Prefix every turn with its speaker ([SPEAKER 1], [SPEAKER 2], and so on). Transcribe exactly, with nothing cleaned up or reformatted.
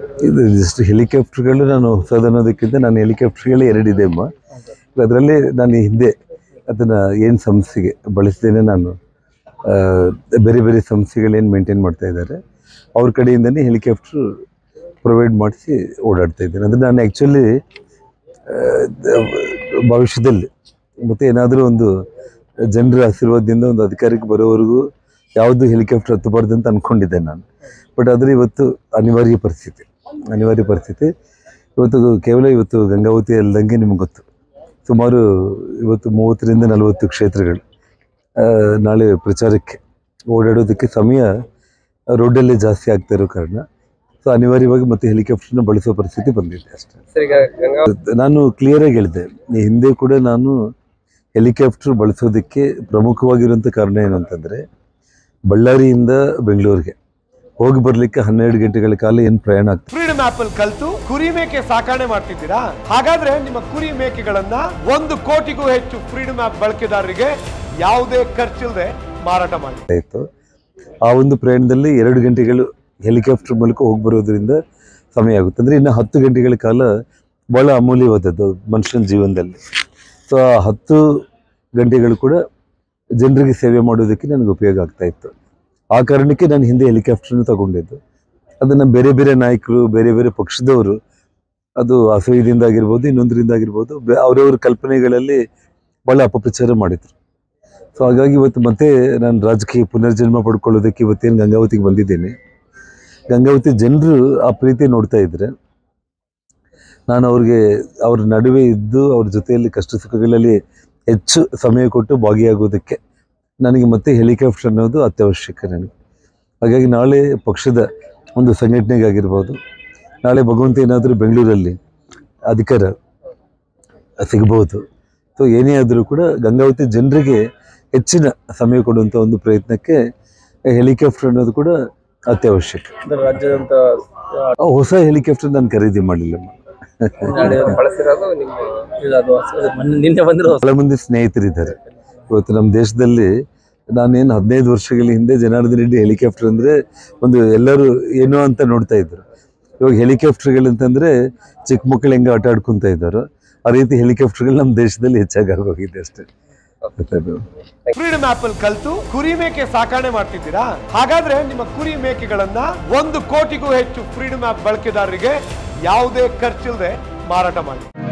[SPEAKER 1] ಇದು ಜಸ್ಟ್ ಹೆಲಿಕಾಪ್ಟರ್ಗಳು ನಾನು ಹೊಸದು ಅನ್ನೋದಕ್ಕಿಂತ ನಾನು ಹೆಲಿಕಾಪ್ಟರ್ಗಳೇ ಎರಡಿದೆ ಅಮ್ಮ. ಅದರಲ್ಲಿ ನಾನು ಹಿಂದೆ ಅದನ್ನು ಏನು ಸಂಸ್ಥೆಗೆ ಬಳಸ್ದೇನೆ ನಾನು ಬೇರೆ ಬೇರೆ ಸಂಸ್ಥೆಗಳೇನು ಮೇಂಟೈನ್ ಮಾಡ್ತಾ ಇದ್ದಾರೆ ಅವ್ರ ಕಡೆಯಿಂದನೇ ಹೆಲಿಕಾಪ್ಟ್ರು ಪ್ರೊವೈಡ್ ಮಾಡಿಸಿ ಓಡಾಡ್ತಾ ಇದ್ದೇನೆ. ಅಂದರೆ ನಾನು ಆ್ಯಕ್ಚುಲಿ ಭವಿಷ್ಯದಲ್ಲಿ ಮತ್ತು ಏನಾದರೂ ಒಂದು ಜನರ ಆಶೀರ್ವಾದದಿಂದ ಒಂದು ಅಧಿಕಾರಕ್ಕೆ ಬರೋವರೆಗೂ ಯಾವುದು ಹೆಲಿಕಾಪ್ಟರ್ ಹತ್ತಬಾರ್ದು ಅಂತ ಅಂದ್ಕೊಂಡಿದ್ದೆ ನಾನು. ಬಟ್ ಆದರೆ ಇವತ್ತು ಅನಿವಾರ್ಯ ಪರಿಸ್ಥಿತಿ ಅನಿವಾರ್ಯ ಪರಿಸ್ಥಿತಿ ಇವತ್ತು ಕೇವಲ ಇವತ್ತು ಗಂಗಾವತಿ ಅಲ್ದಂಗೆ ನಿಮ್ಗೆ ಗೊತ್ತು ಸುಮಾರು ಇವತ್ತು ಮೂವತ್ತರಿಂದ ನಲವತ್ತು ಕ್ಷೇತ್ರಗಳು ನಾಳೆ ಪ್ರಚಾರಕ್ಕೆ ಓಡಾಡೋದಕ್ಕೆ ಸಮಯ ರೋಡಲ್ಲೇ ಜಾಸ್ತಿ ಆಗ್ತಾ ಇರೋ ಕಾರಣ ಸೊ ಅನಿವಾರ್ಯವಾಗಿ ಮತ್ತೆ ಹೆಲಿಕಾಪ್ಟರ್ನ ಬಳಸೋ ಪರಿಸ್ಥಿತಿ ಬಂದಿದೆ ಅಷ್ಟೇ. ನಾನು ಕ್ಲಿಯರಾಗಿ ಹೇಳಿದೆ, ಈ ಹಿಂದೆ ಕೂಡ ನಾನು ಹೆಲಿಕಾಪ್ಟರ್ ಬಳಸೋದಕ್ಕೆ ಪ್ರಮುಖವಾಗಿರುವಂಥ ಕಾರಣ ಏನು ಅಂತಂದರೆ ಬಳ್ಳಾರಿಯಿಂದ ಬೆಂಗಳೂರಿಗೆ ಹೋಗಿ ಬರಲಿಕ್ಕೆ ಹನ್ನೆರಡು ಗಂಟೆಗಳ ಕಾಲ ಏನು ಪ್ರಯಾಣ ಆಗ್ತದೆ.
[SPEAKER 2] ಫ್ರೀಡಮ್ ಆಪ್ ಅಲ್ಲಿ ಕಲಿತು ಕುರಿ ಮೇಕೆ ಸಾಕಣೆ ಮಾಡ್ತಿದ್ದೀರಾ? ಹಾಗಾದ್ರೆ ನಿಮ್ಮ ಕುರಿ ಮೇಕೆಗಳನ್ನ ಒಂದು ಕೋಟಿಗೂ ಹೆಚ್ಚು ಫ್ರೀಡಮ್ ಆಪ್ ಬಳಕೆದಾರರಿಗೆ ಯಾವುದೇ ಖರ್ಚಿಲ್ಲದೆ ಮಾರಾಟ ಮಾಡ್ತಾ
[SPEAKER 1] ಇತ್ತು. ಆ ಒಂದು ಪ್ರಯಾಣದಲ್ಲಿ ಎರಡು ಗಂಟೆಗಳು ಹೆಲಿಕಾಪ್ಟರ್ ಮೂಲಕ ಹೋಗಿ ಬರೋದ್ರಿಂದ ಸಮಯ ಆಗುತ್ತೆ. ಅಂದರೆ ಇನ್ನು ಹತ್ತು ಗಂಟೆಗಳ ಕಾಲ ಭಾಳ ಅಮೂಲ್ಯವಾದದ್ದು ಮನುಷ್ಯನ ಜೀವನದಲ್ಲಿ. ಸೊ ಆ ಹತ್ತು ಗಂಟೆಗಳು ಕೂಡ ಜನರಿಗೆ ಸೇವೆ ಮಾಡೋದಕ್ಕೆ ನನಗೆ ಉಪಯೋಗ ಆಗ್ತಾ ಇತ್ತು. ಆ ಕಾರಣಕ್ಕೆ ನಾನು ಹಿಂದೆ ಹೆಲಿಕಾಪ್ಟರ್ನ ತಗೊಂಡಿದ್ದು. ಅದನ್ನು ಬೇರೆ ಬೇರೆ ನಾಯಕರು ಬೇರೆ ಬೇರೆ ಪಕ್ಷದವರು ಅದು ಅಸಹ್ಯದಿಂದ ಆಗಿರ್ಬೋದು ಇನ್ನೊಂದರಿಂದ ಆಗಿರ್ಬೋದು ಅವರವ್ರ ಕಲ್ಪನೆಗಳಲ್ಲಿ ಭಾಳ ಅಪಪ್ರಚಾರ ಮಾಡಿದರು. ಸೊ ಹಾಗಾಗಿ ಇವತ್ತು ಮತ್ತೆ ನಾನು ರಾಜಕೀಯ ಪುನರ್ಜನ್ಮ ಪಡ್ಕೊಳ್ಳೋದಕ್ಕೆ ಇವತ್ತೇನು ಗಂಗಾವತಿಗೆ ಬಂದಿದ್ದೇನೆ. ಗಂಗಾವತಿ ಜನರು ಆ ಪ್ರೀತಿ ನೋಡ್ತಾ ಇದ್ದರೆ ನಾನು ಅವ್ರಿಗೆ ಅವ್ರ ನಡುವೆ ಇದ್ದು ಅವ್ರ ಜೊತೆಯಲ್ಲಿ ಕಷ್ಟ ಸುಖಗಳಲ್ಲಿ ಹೆಚ್ಚು ಸಮಯ ಕೊಟ್ಟು ಭಾಗಿಯಾಗೋದಕ್ಕೆ ನನಗೆ ಮತ್ತೆ ಹೆಲಿಕಾಪ್ಟರ್ ಅನ್ನೋದು ಅತ್ಯವಶ್ಯಕ ನನಗೆ. ಹಾಗಾಗಿ ನಾಳೆ ಪಕ್ಷದ ಒಂದು ಸಂಘಟನೆಗಾಗಿರ್ಬೋದು, ನಾಳೆ ಭಗವಂತ ಏನಾದರೂ ಬೆಂಗಳೂರಲ್ಲಿ ಅಧಿಕಾರ ಸಿಗ್ಬೋದು. ಸೊ ಏನೇ ಆದರೂ ಕೂಡ ಗಂಗಾವತಿ ಜನರಿಗೆ ಹೆಚ್ಚಿನ ಸಮಯ ಕೊಡುವಂಥ ಒಂದು ಪ್ರಯತ್ನಕ್ಕೆ ಹೆಲಿಕಾಪ್ಟರ್ ಅನ್ನೋದು ಕೂಡ ಅತ್ಯವಶ್ಯಕ.
[SPEAKER 3] ರಾಜ್ಯದಂತ
[SPEAKER 1] ಹೊಸ ಹೆಲಿಕಾಪ್ಟರ್ ನಾನು ಖರೀದಿ ಮಾಡಲಿಲ್ಲ. ಬಹಳ ಮಂದಿ ಸ್ನೇಹಿತರಿದ್ದಾರೆ ಇವತ್ತು ನಮ್ಮ ದೇಶದಲ್ಲಿ. ನಾನೇನು ಹದಿನೈದು ವರ್ಷಗಳ ಹಿಂದೆ ಜನಾರ್ದನ್ ರೆಡ್ಡಿ ಹೆಲಿಕಾಪ್ಟರ್ ಅಂದರೆ ಒಂದು ಎಲ್ಲರೂ ಏನೋ ಅಂತ ನೋಡ್ತಾ ಇದ್ರು. ಇವಾಗ ಹೆಲಿಕಾಪ್ಟರ್ಗಳಂತಂದರೆ ಚಿಕ್ಕ ಮಕ್ಕಳು ಹೆಂಗೆ ಆಟ ಆಡ್ಕೊತಾ ಇದ್ದಾರೋ ಆ ರೀತಿ ಹೆಲಿಕಾಪ್ಟರ್ಗಳು ನಮ್ಮ ದೇಶದಲ್ಲಿ ಹೆಚ್ಚಾಗಿ ಆಗೋಗಿದೆ ಅಷ್ಟೇ.
[SPEAKER 2] ಫ್ರೀಡಮ್ ಆಪ್ ಅಲ್ಲಿ ಕಲಿತು ಕುರಿ ಮೇಕೆ ಸಾಕಣೆ ಮಾಡ್ತಿದ್ದೀರಾ? ಹಾಗಾದ್ರೆ ನಿಮ್ಮ ಕುರಿ ಮೇಕೆಗಳನ್ನ ಒಂದು ಕೋಟಿಗೂ ಹೆಚ್ಚು ಫ್ರೀಡಮ್ ಆಪ್ ಬಳಕೆದಾರರಿಗೆ ಯಾವುದೇ ಖರ್ಚಿಲ್ಲದೆ ಮಾರಾಟ ಮಾಡಿ.